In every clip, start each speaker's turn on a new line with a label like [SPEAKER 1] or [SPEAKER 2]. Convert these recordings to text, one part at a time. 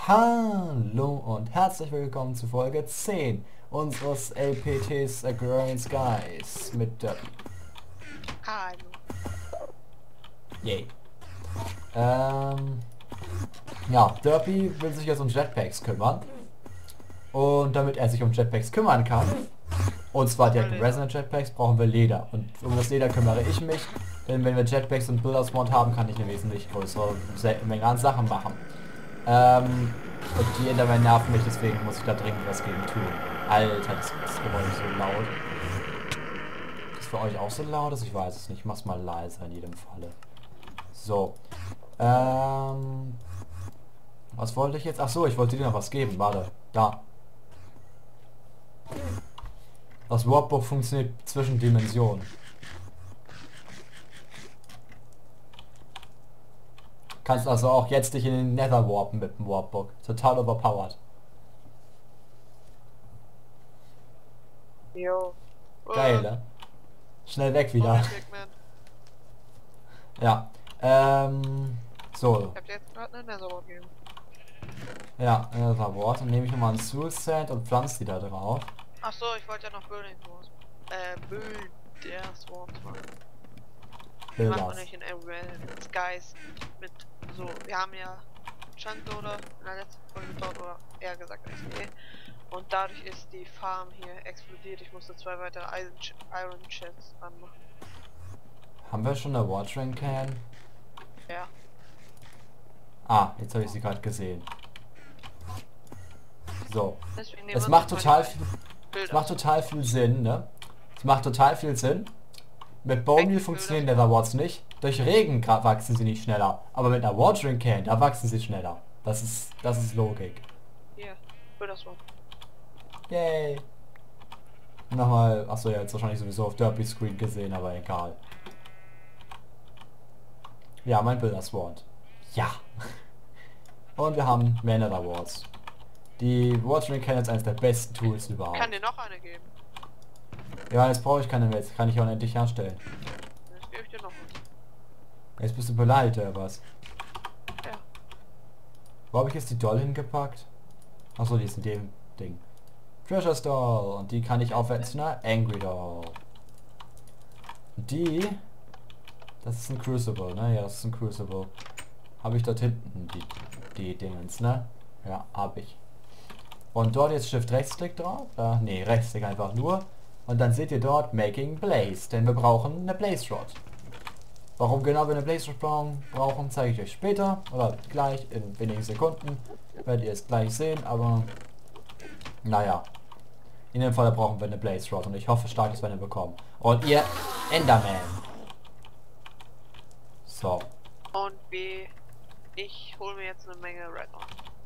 [SPEAKER 1] Hallo und herzlich willkommen zu Folge 10 unseres LPTs Agrarian Skies mit Derby.
[SPEAKER 2] Hallo.
[SPEAKER 1] Yay. Ja, Derby will sich jetzt um Jetpacks kümmern. Und damit er sich um Jetpacks kümmern kann, und zwar direkt um Resonant Jetpacks, brauchen wir Leder. Und um das Leder kümmere ich mich, denn wenn wir Jetpacks und Builders Mod haben, kann ich eine wesentlich größere Menge an Sachen machen. Und die Endermen nerven mich, deswegen muss ich da dringend was gegen tun. Alter, das Geräusch ist so laut. Ist das für euch auch so laut? Ich weiß es nicht. Ich mach's mal leiser in jedem Falle. So. Was wollte ich jetzt? Ach so, ich wollte dir noch was geben. Warte. Da. Das Warpbook funktioniert zwischen Dimensionen. Kannst also auch jetzt dich in den Nether warpen mit dem Warpbook. Total overpowered.
[SPEAKER 2] Jo.
[SPEAKER 1] Geil, ne? Schnell weg wieder. Ja. So.
[SPEAKER 2] Ich hab dir jetzt gerade eine Netherwort gegeben.
[SPEAKER 1] Ja, Nether Wart. Dann nehme ich nochmal ein Soul Sand und pflanze die da drauf.
[SPEAKER 2] Achso, ich wollte ja noch Building Wars. Builders Wars machen. Die macht man nicht in Skies mit so, wir haben ja Chunloader in der letzten Folge gebaut, oder eher gesagt XP. Und dadurch ist die Farm hier explodiert. Ich musste 2 weitere Iron Chests anmachen.
[SPEAKER 1] Haben wir schon eine Watering Can?
[SPEAKER 2] Ja.
[SPEAKER 1] Ah, jetzt habe ich sie gerade gesehen. So.
[SPEAKER 2] Deswegen
[SPEAKER 1] Es macht total viel Sinn, ne? Es macht total viel Sinn. Mit Bone Meal funktionieren Nether Warts nicht. Durch Regen wachsen sie nicht schneller. Aber mit einer Watering Can, da wachsen sie schneller. Das ist Logik.
[SPEAKER 2] Hier, Builders Wort.
[SPEAKER 1] Yay. Nochmal, achso, ja, jetzt wahrscheinlich sowieso auf Derby Screen gesehen, aber egal. Ja, mein Builder Sword. Ja. Und wir haben mehr Nether Warts. Die Watering Can ist eines der besten Tools überhaupt.
[SPEAKER 2] Ich kann dir noch eine geben.
[SPEAKER 1] Ja, jetzt brauche ich keine mehr. Jetzt kann ich auch endlich herstellen.
[SPEAKER 2] Jetzt gebe ich dir noch was.
[SPEAKER 1] Jetzt bist du beleidigt, oder was?
[SPEAKER 2] Ja.
[SPEAKER 1] Wo habe ich jetzt die Doll hingepackt? Achso, die ist in dem Ding. Treasure Doll. Und die kann ich aufwärts, ne? Angry Doll. Die... Das ist ein Crucible, ne? Ja, das ist ein Crucible. Habe ich dort hinten die Dingens, ne? Ja, habe ich. Und dort jetzt Shift-Rechtsklick drauf. Ne, Rechtsklick einfach nur. Und dann seht ihr dort Making Blaze. Denn wir brauchen eine Blaze Rod. Warum genau wir eine Blaze Rod brauchen, zeige ich euch später. Oder gleich in wenigen Sekunden. Werdet ihr es gleich sehen, aber... Naja. In dem Fall brauchen wir eine Blaze Rod. Und ich hoffe stark, dass wir eine bekommen. Und ihr Enderman. So.
[SPEAKER 2] Und ich hole mir jetzt eine Menge Redstone.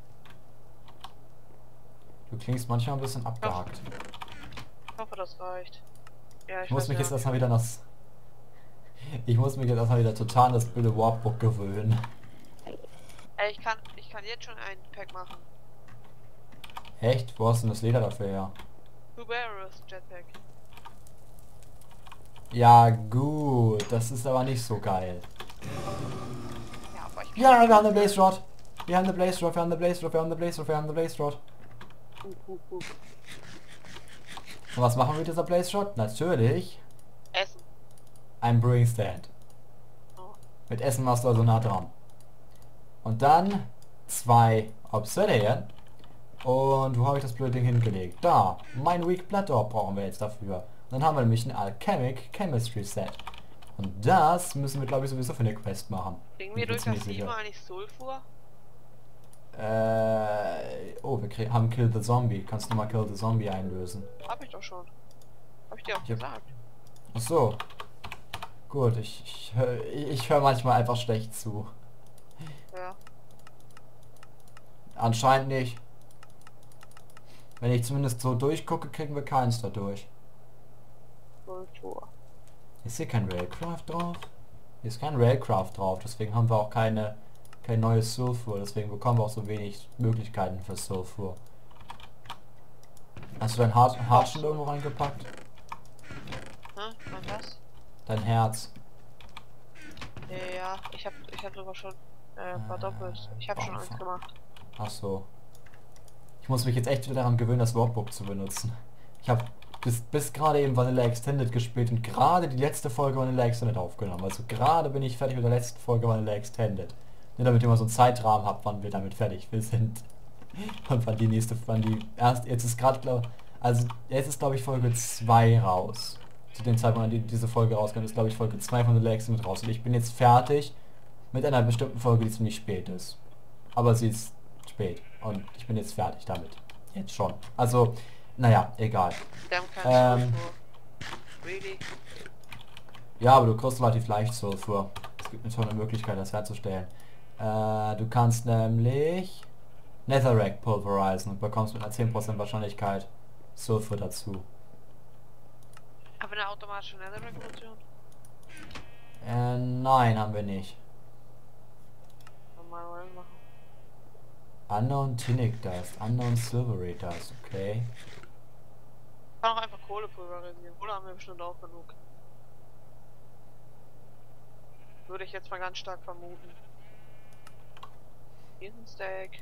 [SPEAKER 1] Du klingst manchmal ein bisschen abgehackt.
[SPEAKER 2] Ich hoffe, das reicht. Ja,
[SPEAKER 1] Ich muss mich jetzt erstmal wieder Ich muss mich jetzt erstmal wieder total an das blöde Warpbook gewöhnen.
[SPEAKER 2] Ey, ich kann jetzt schon ein Pack machen.
[SPEAKER 1] Echt? Wo hast du denn das Leder dafür her?
[SPEAKER 2] Tuberous Jetpack.
[SPEAKER 1] Ja gut, das ist aber nicht so geil.
[SPEAKER 2] Ja, aber ich...
[SPEAKER 1] Ja, wir haben eine Blaze Rod. Wir haben eine Blaze Rod, wir haben eine Blaze Rod, wir haben eine Blaze Rod, wir haben eine Blaze Rod. Und was machen wir mit dieser Blaze Rod? Natürlich
[SPEAKER 2] Essen.
[SPEAKER 1] ein Brewing Stand.
[SPEAKER 2] Oh.
[SPEAKER 1] Mit Essen machst du also nah dran. Und dann 2 Obsidian. Und wo habe ich das blöde Ding hingelegt? Da. Mein Weak Blood Orb brauchen wir jetzt dafür. Dann haben wir nämlich ein Alchemic Chemistry Set. Und das müssen wir, glaube ich, sowieso für eine Quest machen.
[SPEAKER 2] Kriegen wir durch das Team eigentlich Sulfur?
[SPEAKER 1] Oh, wir haben Kill the Zombie. Kannst du mal Kill the Zombie einlösen?
[SPEAKER 2] Hab ich doch schon. Hab ich dir auch gesagt.
[SPEAKER 1] Ach so. Gut, ich hör manchmal einfach schlecht zu.
[SPEAKER 2] Ja.
[SPEAKER 1] Anscheinend nicht. Wenn ich zumindest so durchgucke, kriegen wir keins dadurch.
[SPEAKER 2] Sulfur.
[SPEAKER 1] Ist hier kein Railcraft drauf? Hier ist kein Railcraft drauf, deswegen haben wir auch kein neues Sulfur, deswegen bekommen wir auch so wenig Möglichkeiten für Sulfur. Hast du dein Herz schon irgendwo reingepackt?
[SPEAKER 2] Und was?
[SPEAKER 1] Dein Herz.
[SPEAKER 2] Ja, ich hab sogar schon verdoppelt. Ich habe schon eins gemacht.
[SPEAKER 1] Ach so. Ich muss mich jetzt echt wieder daran gewöhnen, das Workbook zu benutzen. Ich habe bis gerade eben Vanilla Extended gespielt und gerade die letzte Folge Vanilla Extended aufgenommen. Also gerade bin ich fertig mit der letzten Folge Vanilla Extended. Nur damit ihr mal so einen Zeitrahmen habt, wann wir damit fertig sind. Und wann die nächste, wann die erst, jetzt ist gerade, also jetzt ist glaube ich Folge 2 raus. Zu dem Zeitpunkt, an diese Folge rauskommt, ist glaube ich Folge 2 von Vanilla Extended raus. Und ich bin jetzt fertig mit einer bestimmten Folge, die ziemlich spät ist. Aber sie ist spät. Und ich bin jetzt fertig damit. Jetzt schon. Also, naja, egal.
[SPEAKER 2] Really?
[SPEAKER 1] Ja, aber du kriegst relativ leicht Sulfur. Es gibt eine tolle Möglichkeit, das herzustellen. Du kannst nämlich Netherrack pulverisieren und bekommst mit einer 10% Wahrscheinlichkeit Sulfur dazu.
[SPEAKER 2] Aber eine automatische Netherrack-Funktion?
[SPEAKER 1] Nein, haben wir nicht.
[SPEAKER 2] Mal machen.
[SPEAKER 1] Unknown Tinnic Dust, Unknown Silvery Dust, okay.
[SPEAKER 2] Kann auch einfach Kohle pulverisieren. Kohle haben wir bestimmt auch genug. Würde ich jetzt mal ganz stark vermuten. Hier ist ein Steak.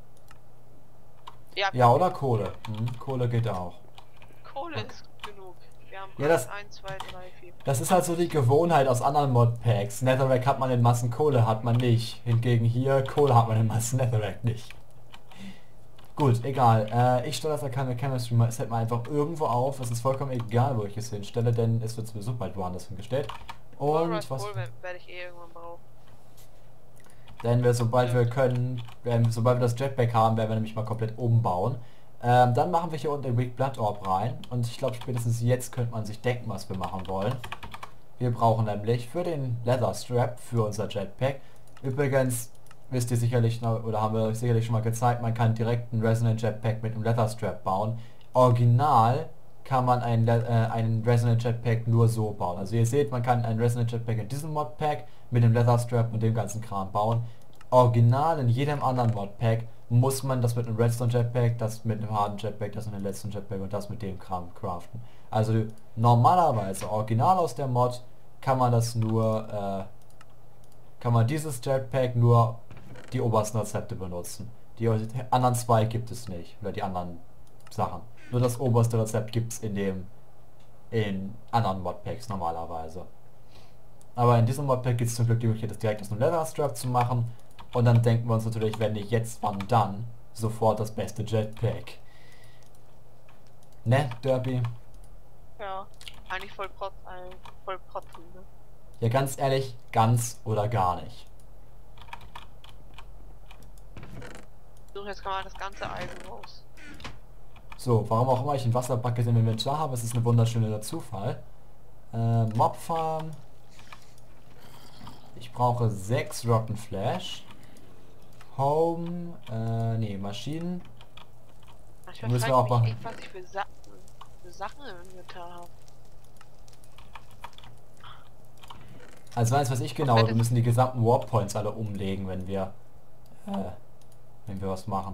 [SPEAKER 1] Ja, oder Kohle. Kohle geht auch.
[SPEAKER 2] Kohle ist genug. Wir haben
[SPEAKER 1] ja, das
[SPEAKER 2] 1, 2, 3, 4.
[SPEAKER 1] Das ist halt so die Gewohnheit aus anderen Modpacks. Netherrack hat man in Massen, Kohle hat man nicht. Hingegen hier, Kohle hat man in Massen, Netherrack nicht. Gut, egal. Ich stelle das keine Chemistry Set mal einfach irgendwo auf. Es ist vollkommen egal, wo ich es hinstelle, denn es wird sowieso bald woanders hingestellt. Und was...
[SPEAKER 2] werde ich eh irgendwann brauchen.
[SPEAKER 1] Denn sobald wir können, sobald wir das Jetpack haben, werden wir nämlich mal komplett umbauen. Dann machen wir hier unten den Weak Blood Orb rein. Und ich glaube, spätestens jetzt könnte man sich denken, was wir machen wollen. Wir brauchen nämlich für den Leather Strap, für unser Jetpack. Übrigens, wisst ihr sicherlich noch, oder haben wir euch sicherlich schon mal gezeigt, man kann direkt einen Resonant Jetpack mit einem Leather Strap bauen. Original kann man einen Resonant Jetpack nur so bauen. Also ihr seht, man kann einen Resonant Jetpack in diesem Modpack mit dem Leather Strap und dem ganzen Kram bauen. Original in jedem anderen Modpack muss man das mit einem Redstone Jetpack, das mit einem harten Jetpack, das mit einem letzten Jetpack und das mit dem Kram craften. Also normalerweise, original aus der Mod, kann man das nur, kann man dieses Jetpack nur die obersten Rezepte benutzen. Die anderen zwei gibt es nicht, oder die anderen Sachen. Nur das oberste Rezept gibt es in anderen Modpacks normalerweise. Aber in diesem Modpack gibt es zum Glück die Möglichkeit, das direkt aus einem Leather Strap zu machen. Und dann denken wir uns natürlich, wenn nicht jetzt, wann dann, sofort das beste Jetpack. Ne, Derby?
[SPEAKER 2] Ja, eigentlich voll protzen, ne?
[SPEAKER 1] Ja, ganz ehrlich, ganz oder gar nicht.
[SPEAKER 2] So, jetzt kann man das ganze Eisen raus.
[SPEAKER 1] So, warum auch immer ich ein Wasserbucket im Inventar habe, es ist ein wunderschöner Zufall. Mobfarm. Ich brauche 6 Rotten Flash. Home, nee, Maschinen.
[SPEAKER 2] Ich müssen wir auch machen. Was ich für Sachen im Inventar habe.
[SPEAKER 1] Also weiß was ich genau, wir müssen die gesamten Warp Points alle umlegen, wenn wir was machen.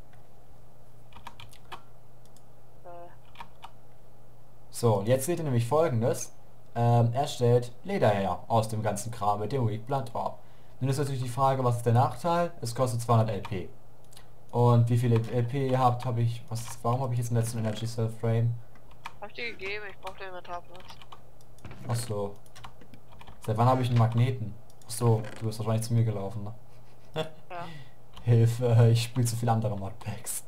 [SPEAKER 1] So, und jetzt seht ihr nämlich Folgendes. Er stellt Leder her aus dem ganzen Kram mit dem Weak Blood Orb. Nun ist natürlich die Frage, was ist der Nachteil? Es kostet 200 LP. Und wie viel LP ihr habt, habe ich... warum habe ich jetzt den letzten Energy Cell Frame?
[SPEAKER 2] Hab ich dir gegeben, ich brauche den Inventarplatz.
[SPEAKER 1] Achso. Seit wann habe ich einen Magneten? Achso, du bist wahrscheinlich zu mir gelaufen, ne?
[SPEAKER 2] Ja.
[SPEAKER 1] Hilfe, ich spiele zu viele andere Modpacks.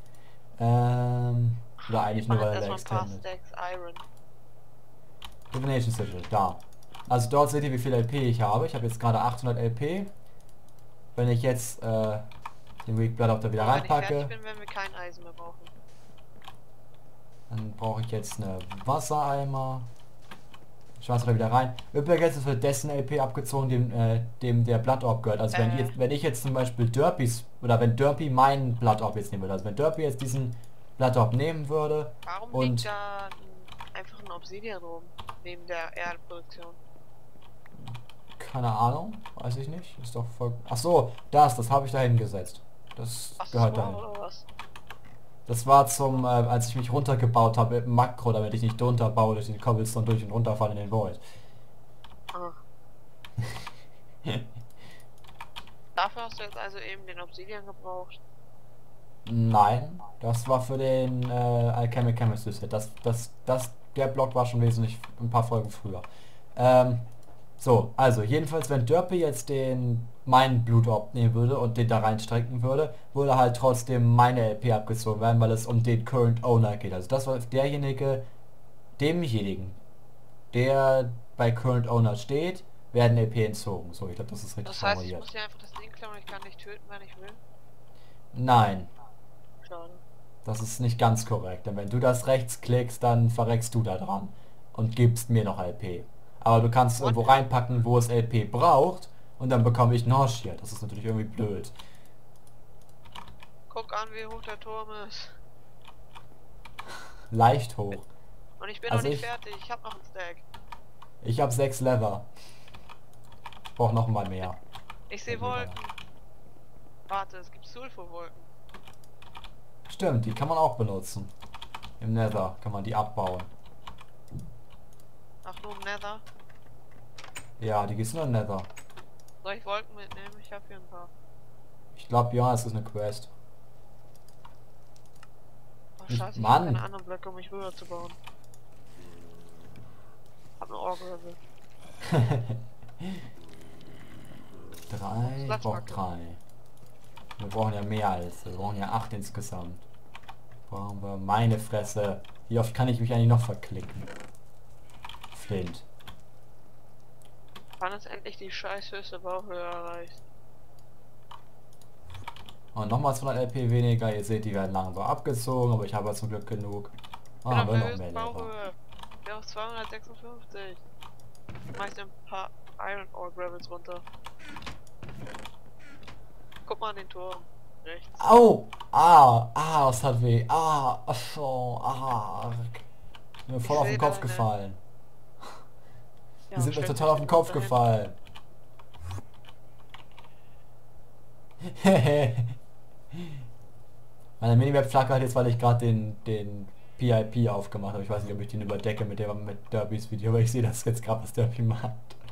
[SPEAKER 1] Oder eigentlich nur weil der Extended. Divination Sigil, da. Also dort seht ihr, wie viel LP ich habe. Ich habe jetzt gerade 800 LP. Wenn ich jetzt den Weak Blood da wieder reinpacke,
[SPEAKER 2] wenn ich fertig bin, werden wir kein Eisen mehr brauchen.
[SPEAKER 1] Dann brauche ich jetzt eine Wassereimer. Schmeiß da wieder rein. Übrigens ist für dessen LP abgezogen, dem der Blood Orb gehört. Also wenn ich jetzt zum Beispiel Derpys, oder wenn Derpy meinen Blood Orb jetzt nehmen würde, also wenn Derpy jetzt diesen Blood Orb nehmen würde,
[SPEAKER 2] warum
[SPEAKER 1] und
[SPEAKER 2] liegt da einfach ein Obsidian rum, neben der Erdproduktion?
[SPEAKER 1] Keine Ahnung, weiß ich nicht. Ist doch voll... Ach so, das habe ich da hingesetzt. Das gehört dahin. Das war zum, als ich mich runtergebaut habe mit dem Makro, damit ich nicht drunter baue, durch den Cobblestone durch und runterfallen in den Void.
[SPEAKER 2] Ah. Dafür hast du jetzt also eben den Obsidian gebraucht.
[SPEAKER 1] Nein, das war für den Alchemic Chemistry Set. Der Block war schon wesentlich ein paar Folgen früher. So, also jedenfalls, wenn Derpy jetzt meinen Blutorb nehmen würde und den da reinstrecken würde halt trotzdem meine LP abgezogen werden, weil es um den Current Owner geht. Also das war demjenigen, der bei Current Owner steht, werden LP entzogen. So, ich glaube, das ist richtig
[SPEAKER 2] Das heißt, ich
[SPEAKER 1] formuliert.
[SPEAKER 2] muss hier einfach das Ding klauen und ich kann nicht töten, wenn ich will?
[SPEAKER 1] Nein,
[SPEAKER 2] Schade.
[SPEAKER 1] das ist nicht ganz korrekt. Denn wenn du das rechts klickst, dann verreckst du da dran und gibst mir noch LP. Aber du kannst
[SPEAKER 2] What?
[SPEAKER 1] irgendwo reinpacken, wo es LP braucht und dann bekomme ich Nausea. Das ist natürlich irgendwie blöd.
[SPEAKER 2] Guck an, wie hoch der Turm ist.
[SPEAKER 1] Leicht hoch.
[SPEAKER 2] Und ich bin
[SPEAKER 1] Also
[SPEAKER 2] noch nicht fertig, ich hab noch einen Stack.
[SPEAKER 1] Ich habe 6 Lever. Ich brauche noch mal mehr.
[SPEAKER 2] Ich sehe Wolken. Warte, es gibt Sulfurwolken.
[SPEAKER 1] Stimmt, die kann man auch benutzen. Im Nether kann man die abbauen.
[SPEAKER 2] Ach, nur im Nether.
[SPEAKER 1] Ja, die gibt's nur im Nether.
[SPEAKER 2] Soll ich Wolken mitnehmen? Ich habe hier ein paar.
[SPEAKER 1] Ich glaube, ja, es ist eine Quest.
[SPEAKER 2] Oh,
[SPEAKER 1] Nicht-
[SPEAKER 2] scheiße, ich
[SPEAKER 1] Mann.
[SPEAKER 2] habe keine anderen Blöcke, um mich rüber zu bauen. Hab eine Orgel.
[SPEAKER 1] 3, ich brauche 3. Wir brauchen ja mehr als, wir brauchen ja 8 insgesamt. Brauchen wir meine Fresse. Wie oft kann ich mich eigentlich noch verklicken? Flint.
[SPEAKER 2] Wann ist endlich die scheiß höchste Bauhöhe erreicht?
[SPEAKER 1] Und nochmal 200 LP weniger. Ihr seht, die werden langsam abgezogen, aber ich habe ja zum Glück genug.
[SPEAKER 2] Ich bin
[SPEAKER 1] Ah,
[SPEAKER 2] auf
[SPEAKER 1] wir
[SPEAKER 2] der
[SPEAKER 1] noch
[SPEAKER 2] höchsten
[SPEAKER 1] mehr Lever.
[SPEAKER 2] Bauhöhe. Ich bin auf 256. Schmeiß ein paar Iron Ore Gravels runter. Guck mal an den Turm. Rechts.
[SPEAKER 1] Au! Ah, das hat weh. Mir voll
[SPEAKER 2] Ich
[SPEAKER 1] auf
[SPEAKER 2] seh
[SPEAKER 1] den Kopf
[SPEAKER 2] deine-
[SPEAKER 1] gefallen.
[SPEAKER 2] Ja,
[SPEAKER 1] Die sind mir
[SPEAKER 2] stell
[SPEAKER 1] total
[SPEAKER 2] dich
[SPEAKER 1] auf den
[SPEAKER 2] genau
[SPEAKER 1] Kopf
[SPEAKER 2] dahin.
[SPEAKER 1] gefallen. Meine Minimap flackert jetzt, weil ich gerade den PIP aufgemacht habe. Ich weiß nicht, ob ich den überdecke mit Derbys Video, aber ich sehe das jetzt gerade, was Derby macht.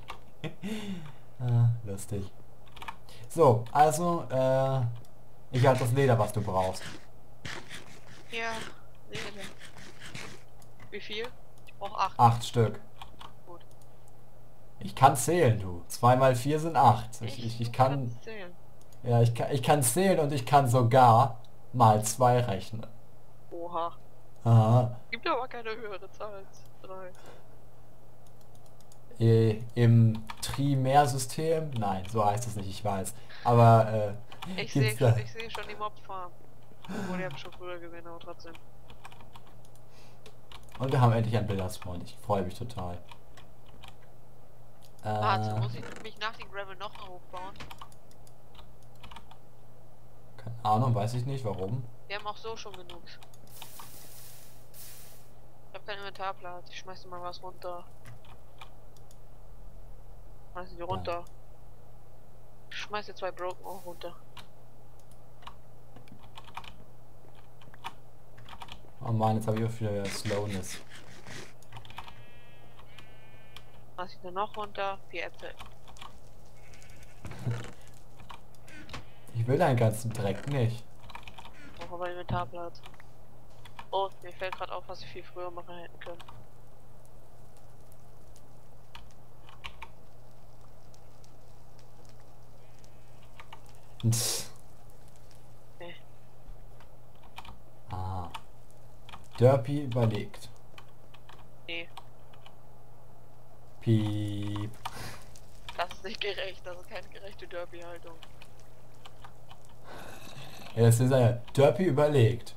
[SPEAKER 1] Lustig. So, also, ich habe das Leder, was du brauchst.
[SPEAKER 2] Ja, Leder. Wie viel? Ich brauch 8.
[SPEAKER 1] 8 Stück.
[SPEAKER 2] Gut.
[SPEAKER 1] Ich kann zählen, du. 2 mal 4 sind 8. Ich kann...
[SPEAKER 2] kannst zählen.
[SPEAKER 1] Ja, ich kann zählen und ich kann sogar mal 2 rechnen.
[SPEAKER 2] Oha.
[SPEAKER 1] Aha.
[SPEAKER 2] Gibt aber keine höhere Zahl als 3.
[SPEAKER 1] Im Trimer-System? Nein, so heißt es nicht, ich weiß. Aber
[SPEAKER 2] Ich
[SPEAKER 1] gibt's
[SPEAKER 2] sehe
[SPEAKER 1] da.
[SPEAKER 2] schon die Mob-Farm. Obwohl, die hab ich schon früher gesehen, aber trotzdem.
[SPEAKER 1] Und wir haben endlich einen Bilderspawn. Ich freue mich total.
[SPEAKER 2] Warte, muss ich mich nach den Gravel noch mal hochbauen?
[SPEAKER 1] Keine Ahnung, weiß ich nicht, warum.
[SPEAKER 2] Wir haben auch so schon genug. Ich hab kein Inventarplatz. Ich schmeiß dir mal was runter. Schmeiß die runter. Ich schmeiß dir 2 Broken auch runter.
[SPEAKER 1] Oh Mann, jetzt habe ich auch wieder Slowness.
[SPEAKER 2] Schmeiß ich dir noch runter. 4 Äpfel.
[SPEAKER 1] Ich will deinen ganzen Dreck nicht.
[SPEAKER 2] Brauche aber Inventarplatz. Oh, mir fällt gerade auf, was ich viel früher machen hätten können. Nee.
[SPEAKER 1] Ah. Derpy überlegt.
[SPEAKER 2] Nee.
[SPEAKER 1] Piep.
[SPEAKER 2] Das ist nicht gerecht. Das ist keine gerechte Derby-Haltung.
[SPEAKER 1] Ja, das ist ja Derpy überlegt.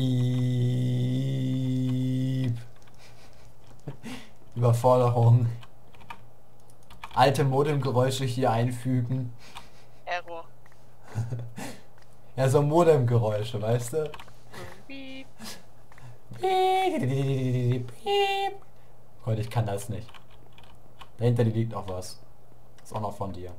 [SPEAKER 1] Piep. Überforderung. Alte Modemgeräusche hier einfügen.
[SPEAKER 2] Error.
[SPEAKER 1] Ja, so Modemgeräusche, weißt du?
[SPEAKER 2] Piep.
[SPEAKER 1] Piep. Gott, ich kann das nicht. Dahinter liegt noch was. Ist auch noch von dir.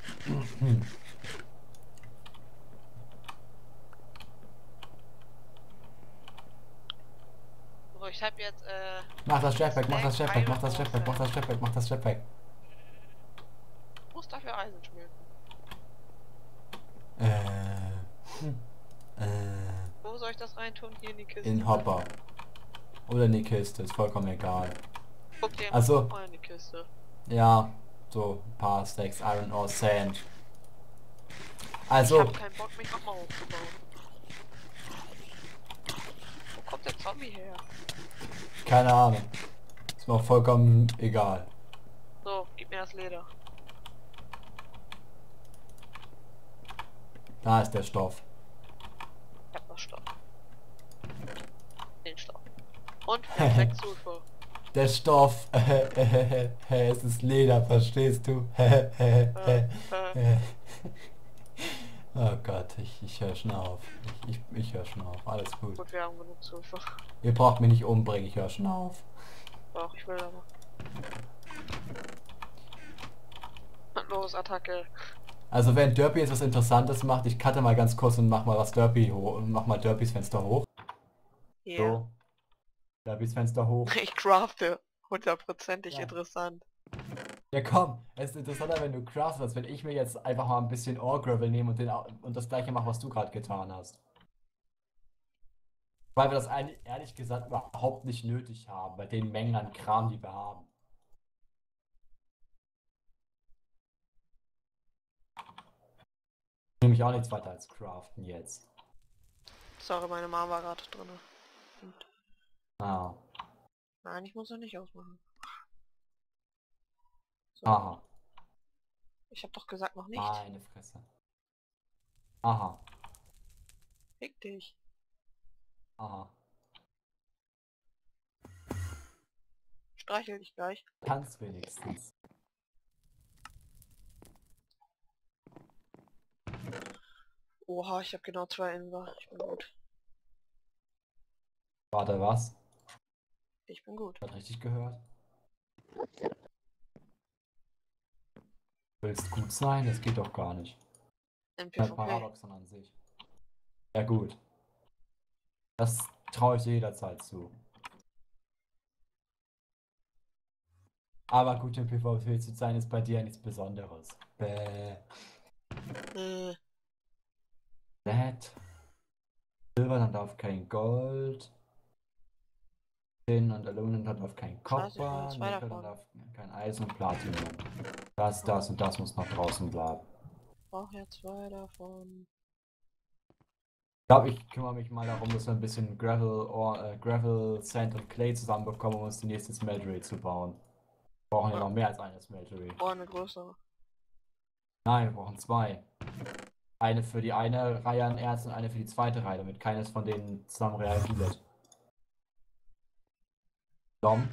[SPEAKER 2] So, ich hab jetzt,
[SPEAKER 1] Mach das Jetpack, mach das Jetpack, mach das Jetpack, mach das Jetpack, mach das Jetpack.
[SPEAKER 2] muss dafür Eisen schmelzen.
[SPEAKER 1] Äh.
[SPEAKER 2] soll ich das reintun? Hier in die Kiste.
[SPEAKER 1] In Hopper. Oder in die Kiste, ist vollkommen egal.
[SPEAKER 2] Guck dir
[SPEAKER 1] Also,
[SPEAKER 2] mal in die Kiste.
[SPEAKER 1] ja, so ein paar Stacks Iron Ore Sand.
[SPEAKER 2] Ich
[SPEAKER 1] Also,
[SPEAKER 2] hab keinen Bock, mich nochmal aufzubauen. Wo kommt der Zombie her?
[SPEAKER 1] keine Ahnung. Ist mir auch vollkommen egal.
[SPEAKER 2] So, gib mir das Leder.
[SPEAKER 1] Da ist der Stoff.
[SPEAKER 2] Ich hab noch Stoff. Den Stoff. Und wir haben 6 Sulfur.
[SPEAKER 1] Der Stoff. Es ist Leder, verstehst du? Oh Gott, ich höre schon auf. Ich höre schon auf. Alles gut.
[SPEAKER 2] Gut, wir haben genug Sulfur.
[SPEAKER 1] Ihr braucht mich nicht umbringen, ich höre schon auf.
[SPEAKER 2] Doch, ich will aber. Los, Attacke.
[SPEAKER 1] Also wenn Derpy jetzt was Interessantes macht, ich cutte mal ganz kurz und mach mal was Derpy hoch und mach mal Derpys Fenster hoch.
[SPEAKER 2] Ja.
[SPEAKER 1] So. Derpys Fenster hoch.
[SPEAKER 2] Ich crafte. 100%ig
[SPEAKER 1] Ja.
[SPEAKER 2] interessant.
[SPEAKER 1] Ja komm, es ist interessanter, wenn du craftest, als wenn ich mir jetzt einfach mal ein bisschen Ore Gravel nehme und das gleiche mache, was du gerade getan hast. Weil wir das ehrlich gesagt überhaupt nicht nötig haben, bei den Mengen an Kram, die wir haben. Nämlich auch nichts weiter als craften jetzt.
[SPEAKER 2] Sorry, meine Mama war gerade drin. Und
[SPEAKER 1] Ah.
[SPEAKER 2] nein, ich muss ja nicht ausmachen. So.
[SPEAKER 1] Aha.
[SPEAKER 2] Ich hab doch gesagt noch nicht.
[SPEAKER 1] Meine Fresse. Aha.
[SPEAKER 2] Fick dich.
[SPEAKER 1] Aha.
[SPEAKER 2] Streichel dich gleich.
[SPEAKER 1] Kannst wenigstens.
[SPEAKER 2] Oha, ich habe genau 2 Inver. Ich bin gut.
[SPEAKER 1] Warte, was?
[SPEAKER 2] Ich bin gut.
[SPEAKER 1] Hat richtig gehört? Willst gut sein? Das geht doch gar nicht. Ein
[SPEAKER 2] MP4P.
[SPEAKER 1] Paradoxon an sich. Ja gut. Das traue ich dir jederzeit zu. Aber gut, im PvP zu sein ist bei dir ja nichts Besonderes. Bäh. That. Silber, dann darf kein Gold. Tin und Aluminum, dann darf kein
[SPEAKER 2] Scheiße, ich will
[SPEAKER 1] Kopper.
[SPEAKER 2] 2
[SPEAKER 1] Nickel, dann
[SPEAKER 2] davon.
[SPEAKER 1] darf kein Eisen und Platinum. Das und das muss noch draußen bleiben.
[SPEAKER 2] Ich brauche ja 2 davon.
[SPEAKER 1] Ich glaube, ich kümmere mich mal darum, dass wir ein bisschen Gravel, Sand und Clay zusammenbekommen, um uns die nächste Smeltery zu bauen. Wir brauchen ja noch mehr als eine Smeltery.
[SPEAKER 2] Oh, eine größere.
[SPEAKER 1] Nein, wir brauchen 2. Eine für die eine Reihe an Erz und eine für die zweite Reihe, damit keines von denen zusammen reagiert. Dom?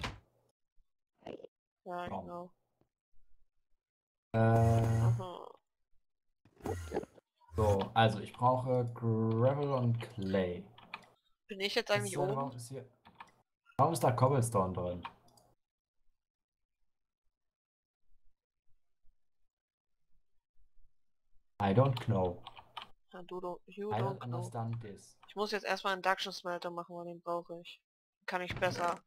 [SPEAKER 2] Ja,
[SPEAKER 1] Dom.
[SPEAKER 2] genau.
[SPEAKER 1] Äh,
[SPEAKER 2] Aha.
[SPEAKER 1] so, also ich brauche Gravel und Clay.
[SPEAKER 2] Bin ich jetzt eigentlich
[SPEAKER 1] Warum
[SPEAKER 2] oben?
[SPEAKER 1] warum ist da Cobblestone drin? I don't know.
[SPEAKER 2] Ja, you
[SPEAKER 1] I
[SPEAKER 2] don't
[SPEAKER 1] don't
[SPEAKER 2] know.
[SPEAKER 1] understand this.
[SPEAKER 2] Ich muss jetzt erstmal einen Induction Smelter machen, weil den brauche ich. Kann ich besser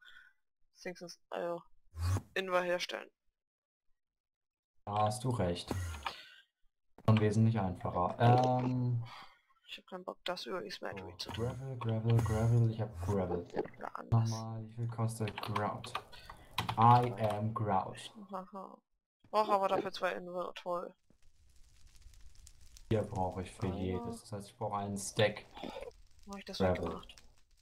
[SPEAKER 2] Inver herstellen.
[SPEAKER 1] Da hast du recht. Schon wesentlich einfacher.
[SPEAKER 2] Ich habe keinen Bock, das über die Smeltery zu tun.
[SPEAKER 1] Gravel, ich habe Gravel.
[SPEAKER 2] Oder anders.
[SPEAKER 1] Nochmal, wie viel kostet Grout? I am Grout.
[SPEAKER 2] Haha. Brauche aber dafür 2 Inver, toll.
[SPEAKER 1] Hier brauche ich für jedes. Das heißt, ich brauche einen Stack.
[SPEAKER 2] Habe ich das
[SPEAKER 1] Gravel.
[SPEAKER 2] weggemacht?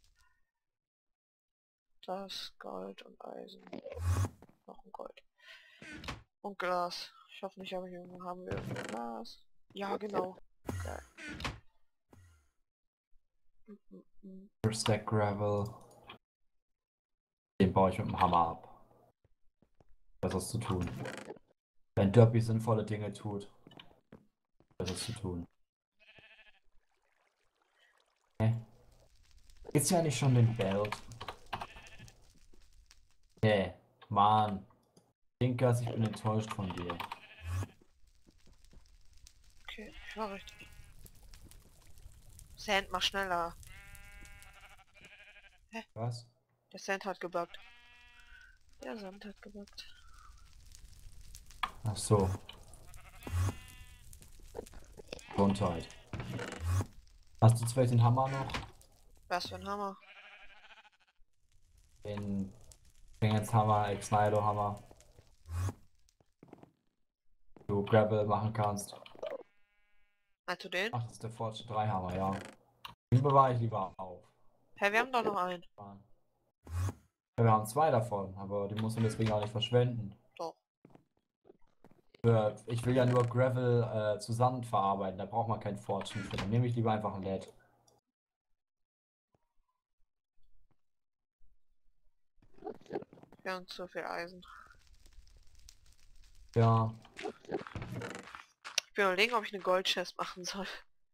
[SPEAKER 2] Das, Gold und Eisen. Noch ein Gold. Und Glas. Ich hoffe nicht, aber hier haben wir Glas. Ja, genau. Geil.
[SPEAKER 1] Stack Gravel. Den baue ich mit dem Hammer ab. Was ist zu tun? Wenn Derpy sinnvolle Dinge tut, was ist zu tun? Ist ja nicht schon den Belt. Nee, Mann. Dinkas, ich bin enttäuscht von dir.
[SPEAKER 2] Okay, ich war richtig. Sand, mach schneller. Hä?
[SPEAKER 1] Was?
[SPEAKER 2] Der Sand hat gebuggt. Der Sand hat gebuggt.
[SPEAKER 1] Ach so. Gesundheit. Hast du vielleicht den Hammer noch?
[SPEAKER 2] Was für ein Hammer?
[SPEAKER 1] Den Hammer, Ex-Nido Hammer. Du Gravel machen kannst.
[SPEAKER 2] Meinst du den?
[SPEAKER 1] Ach, das ist der Forge 3 Hammer, ja. Den bewahre ich lieber auf.
[SPEAKER 2] Hä, wir haben doch noch einen.
[SPEAKER 1] Ja, wir haben 2 davon, aber die muss man deswegen auch nicht verschwenden.
[SPEAKER 2] Doch.
[SPEAKER 1] Ich will ja nur Gravel zu Sand verarbeiten, da braucht man kein Fortune für. Dann nehme ich lieber einfach ein LED.
[SPEAKER 2] Wir haben zu viel Eisen.
[SPEAKER 1] Ja,
[SPEAKER 2] Ich bin überlegen, ob ich eine Goldchest machen soll.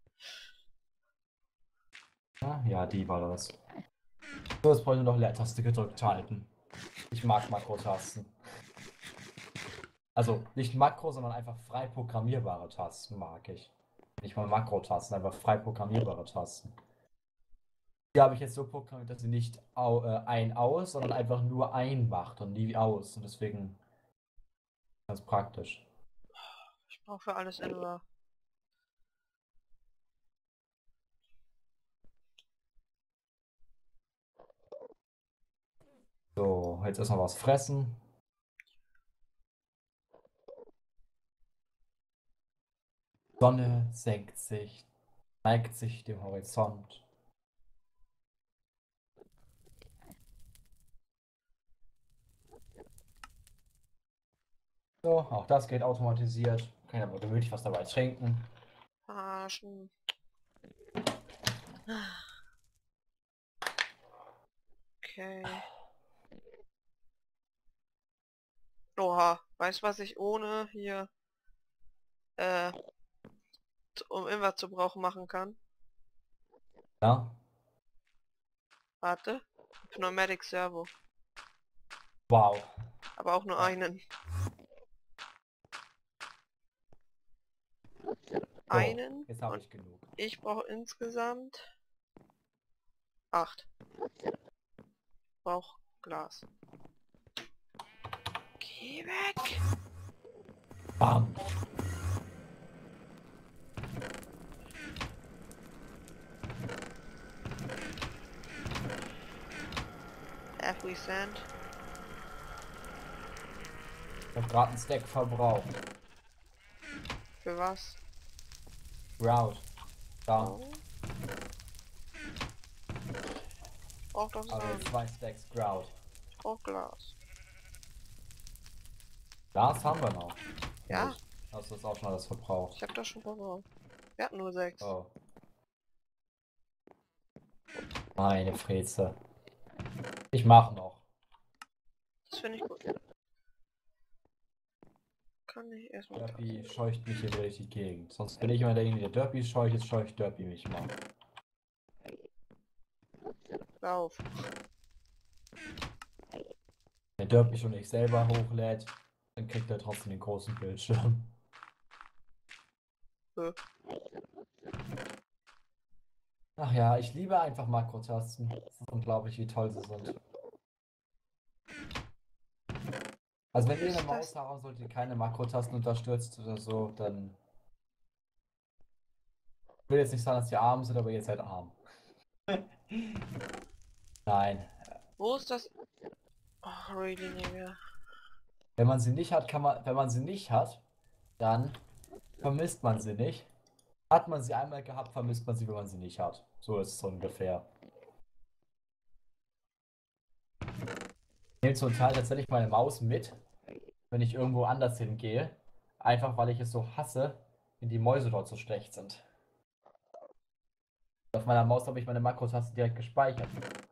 [SPEAKER 1] ja, die war das. So, jetzt brauche ich nur noch Leertaste gedrückt halten. Ich mag Makrotasten. Also nicht Makro, sondern einfach frei programmierbare Tasten mag ich. Nicht mal Makrotasten, einfach frei programmierbare Tasten. Die habe ich jetzt so programmiert, dass sie nicht ein aus, sondern einfach nur ein macht und nie aus. Und deswegen ganz praktisch.
[SPEAKER 2] Ich brauche für alles Inver.
[SPEAKER 1] So, jetzt erstmal was fressen. Sonne senkt sich, neigt sich dem Horizont. So, auch das geht automatisiert. Kann ich aber gemütlich was dabei trinken.
[SPEAKER 2] Arschen. Okay. Oha, weißt du, was ich ohne hier, um Inver zu brauchen machen kann?
[SPEAKER 1] Ja,
[SPEAKER 2] Warte. Pneumatic Servo.
[SPEAKER 1] wow.
[SPEAKER 2] Aber auch nur einen. Einen.
[SPEAKER 1] Jetzt habe
[SPEAKER 2] Und
[SPEAKER 1] ich genug.
[SPEAKER 2] ich brauche insgesamt 8. Brauch Glas. Geh weg!
[SPEAKER 1] Bam.
[SPEAKER 2] Have we sand?
[SPEAKER 1] Ich habe gerade einen Stack verbraucht.
[SPEAKER 2] Für was?
[SPEAKER 1] Grout. Da.
[SPEAKER 2] Oh. Brauch doch
[SPEAKER 1] Aber
[SPEAKER 2] Sand.
[SPEAKER 1] 2 Stacks Grout.
[SPEAKER 2] Ich brauch Glas.
[SPEAKER 1] Glas haben wir noch.
[SPEAKER 2] Ja,
[SPEAKER 1] Nicht. Hast du das auch schon alles verbraucht?
[SPEAKER 2] ich hab das schon verbraucht. Wir hatten nur 6.
[SPEAKER 1] Oh. Meine Freze. Ich mache noch.
[SPEAKER 2] Das finde ich gut. Kann ich erstmal.
[SPEAKER 1] Derpy scheucht mich hier durch die Gegend. Sonst bin ich immer derjenige, der Derpy scheucht, jetzt scheucht Derpy mich mal.
[SPEAKER 2] Lauf.
[SPEAKER 1] Wenn Derpy schon nicht selber hochlädt, dann kriegt er trotzdem den großen Bildschirm. Ach ja, ich liebe einfach Makrotasten. Es ist unglaublich, wie toll sie sind. Also wenn ihr eine Maus haben sollt, die keine Makrotasten unterstützt oder so, dann... Ich will jetzt nicht sagen, dass die arm sind, aber ihr seid arm. Nein.
[SPEAKER 2] Wo ist das? Oh, really, Nigga.
[SPEAKER 1] Wenn man sie nicht hat, wenn man sie nicht hat, dann vermisst man sie nicht. Hat man sie einmal gehabt, vermisst man sie, wenn man sie nicht hat. So ist es ungefähr. Ich nehme zum Teil tatsächlich meine Maus mit, wenn ich irgendwo anders hingehe. Einfach weil ich es so hasse, wenn die Mäuse dort so schlecht sind. Auf meiner Maus habe ich meine Makrotasten direkt gespeichert.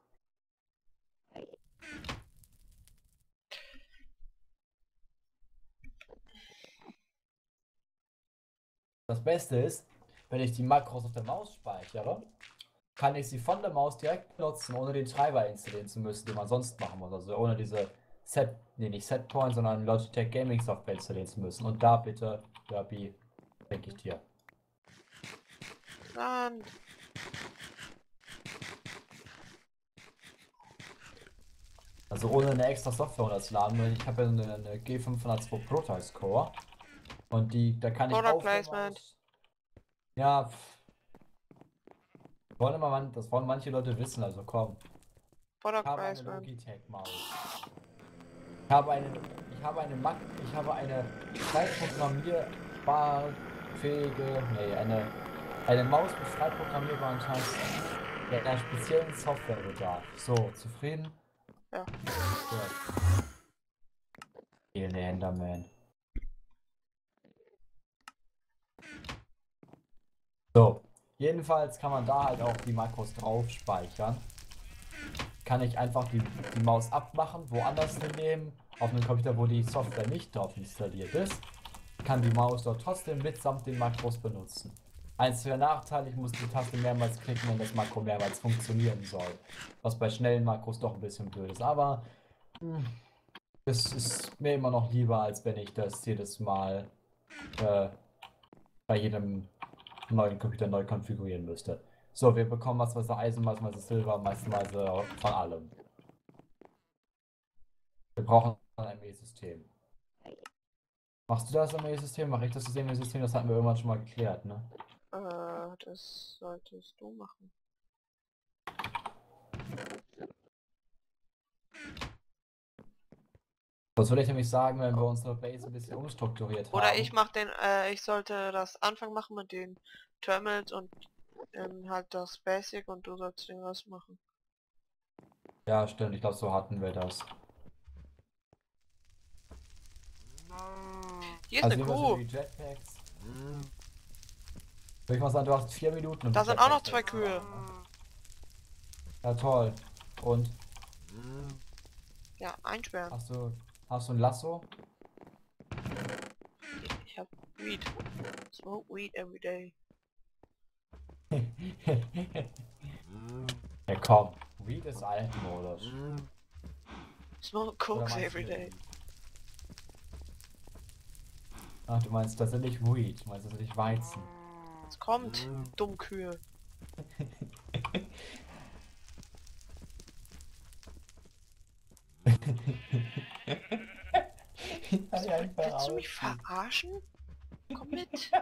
[SPEAKER 1] Das Beste ist, wenn ich die Makros auf der Maus speichere, kann ich sie von der Maus direkt benutzen, ohne den Treiber installieren zu müssen, den man sonst machen muss. Also ohne diese nicht Setpoint, sondern Logitech Gaming Software installieren zu müssen. Und da bitte, Derpy, denke ich dir.
[SPEAKER 2] Sand.
[SPEAKER 1] Also ohne eine extra Software runterzuladen, weil ich habe ja eine G502 Protice Core. Und da kann ich
[SPEAKER 2] Product
[SPEAKER 1] auf der
[SPEAKER 2] Placement.
[SPEAKER 1] Maus... Ja, Das wollen manche Leute wissen, also komm.
[SPEAKER 2] Product
[SPEAKER 1] Ich habe eine
[SPEAKER 2] Placement.
[SPEAKER 1] Logitech-Maus. Ich habe eine frei programmierbarfähige, eine Maus mit frei programmierbaren Tasten, der einer speziellen Software bedarf. So, zufrieden?
[SPEAKER 2] Ja.
[SPEAKER 1] Ja. Elende Enderman. So, jedenfalls kann man da halt auch die Makros drauf speichern. Kann ich einfach die Maus abmachen, woanders hinnehmen, auf einem Computer, wo die Software nicht drauf installiert ist, kann die Maus dort trotzdem mitsamt den Makros benutzen. Einziger Nachteil, ich muss die Taste mehrmals klicken, wenn das Makro mehrmals funktionieren soll. Was bei schnellen Makros doch ein bisschen blöd ist, aber es ist mir immer noch lieber, als wenn ich das jedes Mal bei jedem neuen Computer neu konfigurieren müsste. So, wir bekommen massenweise Eisen, massenweise Silber, massenweise von allem. Wir brauchen ein ME-System. Machst du das ME-System? Mach ich das ME-System? Das hatten wir irgendwann schon mal geklärt, ne?
[SPEAKER 2] Das solltest du machen.
[SPEAKER 1] Das würde ich nämlich sagen, wenn wir unsere Base ein bisschen umstrukturiert haben.
[SPEAKER 2] Oder ich mach den, ich sollte das Anfang machen mit den Terminals und halt das Basic und du sollst den Rest machen.
[SPEAKER 1] Ja, stimmt. Ich glaube, so hatten wir das.
[SPEAKER 2] Hier ist
[SPEAKER 1] Also
[SPEAKER 2] eine
[SPEAKER 1] nehmen wir
[SPEAKER 2] Kuh.
[SPEAKER 1] so die Jetpacks. Würde ich mal sagen, du hast 4 Minuten. Um
[SPEAKER 2] Da
[SPEAKER 1] die
[SPEAKER 2] sind auch noch
[SPEAKER 1] Jetpacks
[SPEAKER 2] 2 Kühe.
[SPEAKER 1] zu machen, ne? Ja, toll. Und
[SPEAKER 2] Ja, einsperren.
[SPEAKER 1] hast du ein Lasso?
[SPEAKER 2] Ich hab Weed. Smoke weed every day.
[SPEAKER 1] Ja, komm. Weed ist altmodisch.
[SPEAKER 2] Smoke
[SPEAKER 1] Oder
[SPEAKER 2] cokes
[SPEAKER 1] meinst du
[SPEAKER 2] every
[SPEAKER 1] mit
[SPEAKER 2] day.
[SPEAKER 1] Weed? Ach, du meinst, das sind nicht Weed. Du meinst, das sind nicht Weizen.
[SPEAKER 2] Es kommt, Dummkühe. Willst du mich verarschen? Komm mit.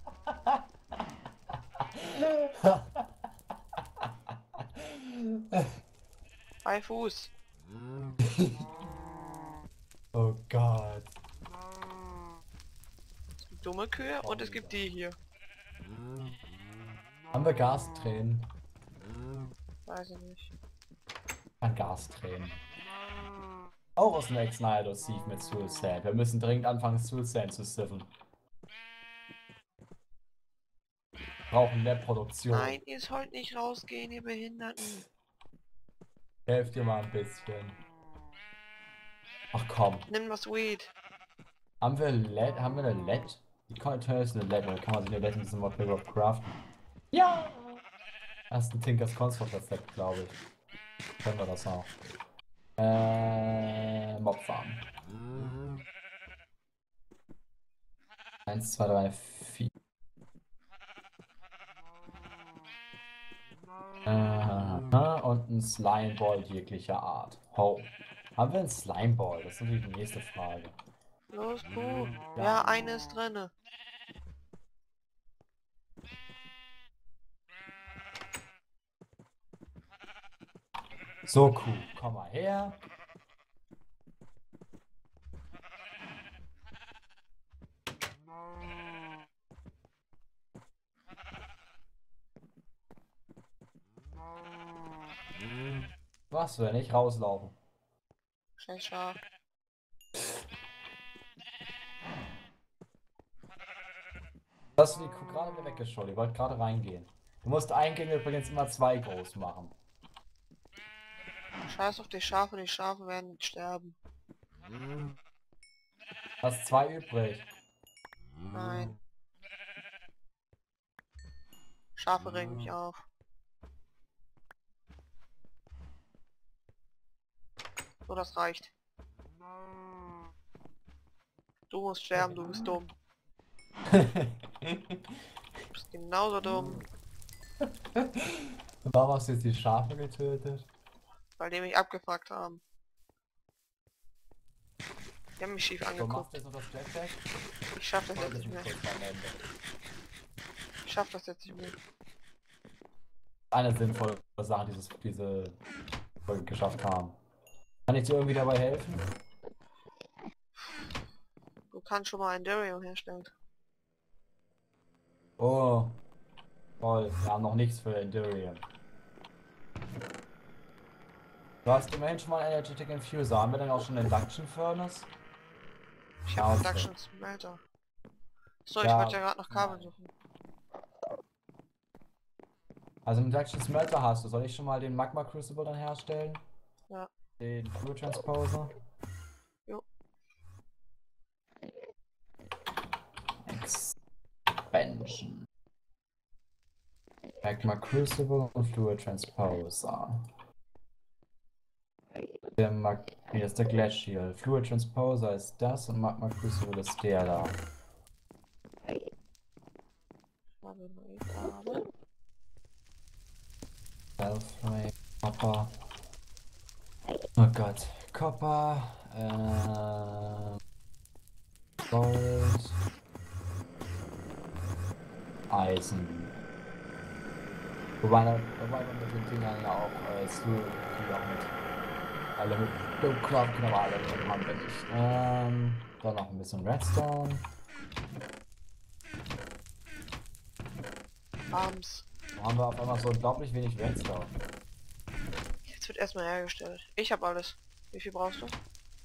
[SPEAKER 2] Bei Fuß.
[SPEAKER 1] Oh Gott.
[SPEAKER 2] Es gibt dumme Kühe und es gibt die hier.
[SPEAKER 1] Haben wir Gastränen?
[SPEAKER 2] Weiß ich nicht.
[SPEAKER 1] An Gastränen. Auch aus dem Snyder Sieve mit Soul Sand. Wir müssen dringend anfangen, Soul Sand zu siffen. Brauchen mehr Produktion.
[SPEAKER 2] Nein, ihr sollt nicht rausgehen, ihr Behinderten.
[SPEAKER 1] Helft dir mal ein bisschen. Ach komm.
[SPEAKER 2] Nimm was Weed.
[SPEAKER 1] Haben wir LED? Haben wir eine LED? Die Kondition ist eine LED, oder kann man sich eine LED in diesem Modpaper craften? Ja! Das ist ein Tinkers Construct Rezept, glaube ich. Können wir das auch. Mobfarm. 1, 2, 3, 4. Und ein Slimeball jeglicher Art. Ho. Haben wir einen Slimeball? Das ist natürlich die nächste Frage.
[SPEAKER 2] Los, Kuh. Ja, eine ist drinne.
[SPEAKER 1] So, Kuh, komm mal her. Was, wenn ich rauslaufen?
[SPEAKER 2] Scheiß Schaf.
[SPEAKER 1] Hast du die Kuh gerade wieder weggeschaut? Die wollte gerade reingehen. Du musst Eingänge übrigens immer 2 groß machen.
[SPEAKER 2] Scheiß auf die Schafe werden sterben.
[SPEAKER 1] Hast 2 übrig.
[SPEAKER 2] Nein. Schafe regen mich auf. So, das reicht. Du musst sterben, du bist dumm. Du bist genauso dumm.
[SPEAKER 1] Warum hast du jetzt die Schafe getötet?
[SPEAKER 2] Weil die mich abgefragt haben. Die haben mich schief
[SPEAKER 1] So, machst
[SPEAKER 2] angeguckt.
[SPEAKER 1] du jetzt noch das Jetpack?
[SPEAKER 2] Ich schaff das jetzt
[SPEAKER 1] Das
[SPEAKER 2] nicht mehr.
[SPEAKER 1] ist kurz am Ende.
[SPEAKER 2] Ich schaff das jetzt nicht mehr.
[SPEAKER 1] eine sinnvolle Sache, diese Folge geschafft haben. Kann ich dir irgendwie dabei helfen?
[SPEAKER 2] Du kannst schon mal ein Darium herstellen.
[SPEAKER 1] Oh, toll. Wir haben noch nichts für Endurium. Du hast immerhin schon mal einen Energetic Infuser. Haben wir denn auch schon einen Induction Furnace?
[SPEAKER 2] Ich
[SPEAKER 1] Ja,
[SPEAKER 2] habe
[SPEAKER 1] okay.
[SPEAKER 2] Induction Smelter. So, ich
[SPEAKER 1] Ja,
[SPEAKER 2] wollte ja gerade nach Kabeln suchen.
[SPEAKER 1] also einen Induction Smelter hast du. Soll ich schon mal den Magma Crucible dann herstellen?
[SPEAKER 2] Ja.
[SPEAKER 1] Den Fluid Transposer?
[SPEAKER 2] Jo.
[SPEAKER 1] Expansion. Magma Crucible und Fluid Transposer. Nee, das ist der Glacial. Fluid Transposer ist das und Magma Crucible ist der da.
[SPEAKER 2] Habe neue Kabel.
[SPEAKER 1] Selframe, Copper. Oh Gott. Copper. Gold. Eisen. Wobei man mit den Dingern ja auch die auch mit alle mit Buildcraft können, aber alle haben wir nicht. Dann noch ein bisschen Redstone.
[SPEAKER 2] Abends.
[SPEAKER 1] Da haben wir auf einmal so unglaublich wenig Redstone.
[SPEAKER 2] Jetzt wird erstmal hergestellt. Ich habe alles. Wie viel brauchst du?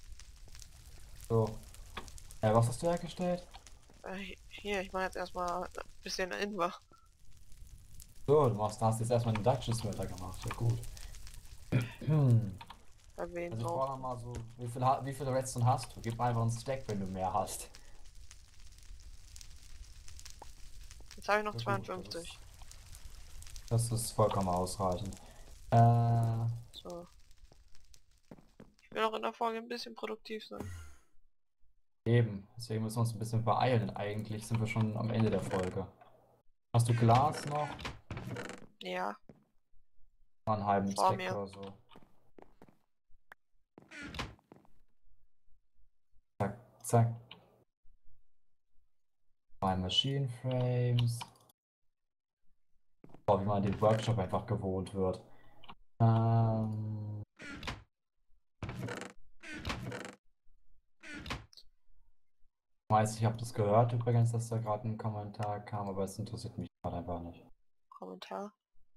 [SPEAKER 1] So. Was hast du hergestellt?
[SPEAKER 2] Hier, ich mache jetzt erstmal ein bisschen Inver.
[SPEAKER 1] So, hast jetzt erstmal einen Induction Smelter gemacht. Ja, gut.
[SPEAKER 2] Bei wen
[SPEAKER 1] Also ich
[SPEAKER 2] braucht?
[SPEAKER 1] brauche noch mal so. Wie viele Redstone hast du? Gib einfach einen Stack, wenn du mehr hast.
[SPEAKER 2] Jetzt habe ich noch
[SPEAKER 1] Ja, gut,
[SPEAKER 2] 52.
[SPEAKER 1] das ist vollkommen ausreichend.
[SPEAKER 2] So. Ich will auch in der Folge ein bisschen produktiv sein.
[SPEAKER 1] Eben. Deswegen müssen wir uns ein bisschen beeilen. Eigentlich sind wir schon am Ende der Folge. Hast du Glas noch?
[SPEAKER 2] Ja,
[SPEAKER 1] Mal einen halben
[SPEAKER 2] vor
[SPEAKER 1] Stack
[SPEAKER 2] mir.
[SPEAKER 1] oder so. Zack, zack. 2 Machine Frames. Oh, wie man den Workshop einfach gewohnt wird. Ich habe das gehört übrigens, dass da gerade ein Kommentar kam, aber es interessiert mich gerade einfach nicht.
[SPEAKER 2] Kommentar.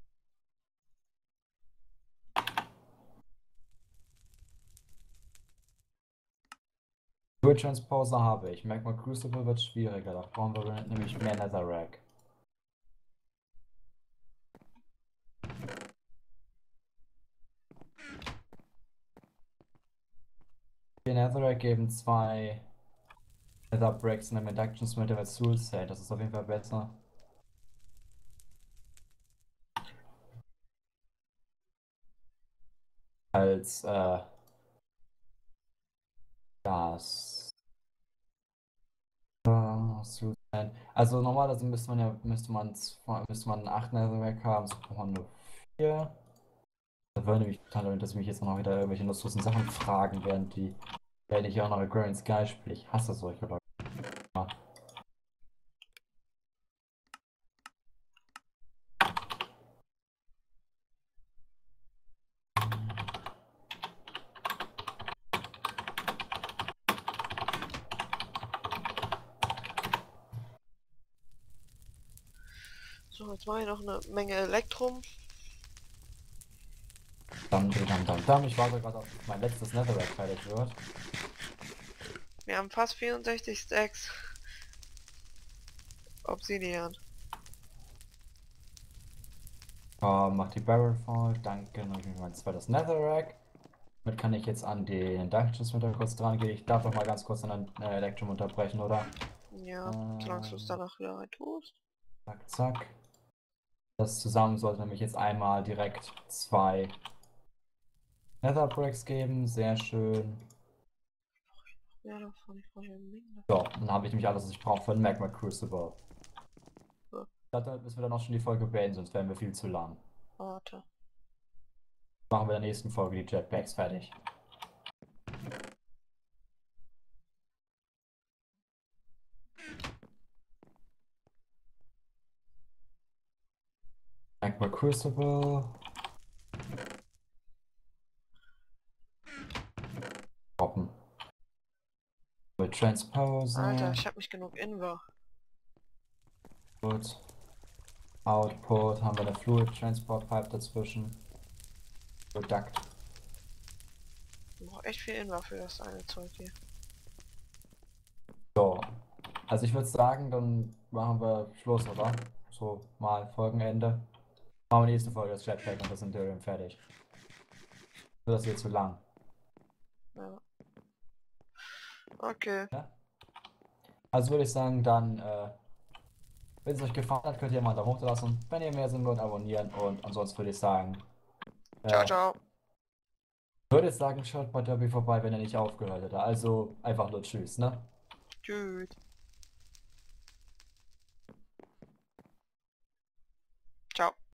[SPEAKER 1] Fluid Transposer habe ich. Magma Crucible wird schwieriger, da brauchen wir nämlich mehr Netherrack. Den Netherrack geben 2 Nether Bricks und einem Induction Smelter mit Soul Sand. Das ist auf jeden Fall besser. Als das. Soul Sand. Also normalerweise müsste man 8 Netherrack haben, so braucht man nur 4. Da würde mich total, dass mich jetzt noch wieder irgendwelche nutzlosen Sachen fragen, wenn ich auch noch Grand Sky spiele. Ich hasse solche Leute.
[SPEAKER 2] So, jetzt mache ich noch eine Menge Elektrum.
[SPEAKER 1] Dann. Ich warte gerade auf mein letztes Netherrack fertig wird.
[SPEAKER 2] Wir haben fast 64 Stacks. Obsidian.
[SPEAKER 1] Mach die Barrel voll. Danke. Dann habe ich mein zweites Netherrack. Damit kann ich jetzt an den Induction Smelter kurz dran gehen. Ich darf doch mal ganz kurz an den Elektrum unterbrechen, oder?
[SPEAKER 2] Ja, solange du es danach wieder rein tust.
[SPEAKER 1] Zack, zack. Das zusammen sollte nämlich jetzt einmal direkt 2 Nether Bricks geben. Sehr schön.
[SPEAKER 2] Ja, davon, ich brauche eine Menge.
[SPEAKER 1] So, dann habe ich nämlich alles, was ich brauche für den Magma Crucible.
[SPEAKER 2] So.
[SPEAKER 1] Damit müssen wir dann auch schon die Folge beenden, sonst wären wir viel zu lang.
[SPEAKER 2] Warte.
[SPEAKER 1] Machen wir in der nächsten Folge die Jetpacks fertig. Magma Mal Crucible. Droppen. Mit Transpose.
[SPEAKER 2] Alter, ich hab nicht genug Inver.
[SPEAKER 1] Gut. Output. Haben wir eine Fluid Transport Pipe dazwischen. Product.
[SPEAKER 2] Ich brauch echt viel Inver für das eine Zeug hier.
[SPEAKER 1] So. Also ich würde sagen, dann machen wir Schluss, oder? So, mal Folgenende. Machen wir die nächste Folge das Jetpack und das Imperium fertig. So, das wird zu lang.
[SPEAKER 2] Ja. Okay.
[SPEAKER 1] Ja? Also würde ich sagen, dann, wenn es euch gefallen hat, könnt ihr mal einen Daumen hoch lassen. Wenn ihr mehr sehen wollt, abonnieren. Und ansonsten würde ich sagen,
[SPEAKER 2] Ciao, ciao.
[SPEAKER 1] würde ich sagen, schaut bei Derby vorbei, wenn er nicht aufgehört hätte. Also einfach nur Tschüss, ne?
[SPEAKER 2] Tschüss.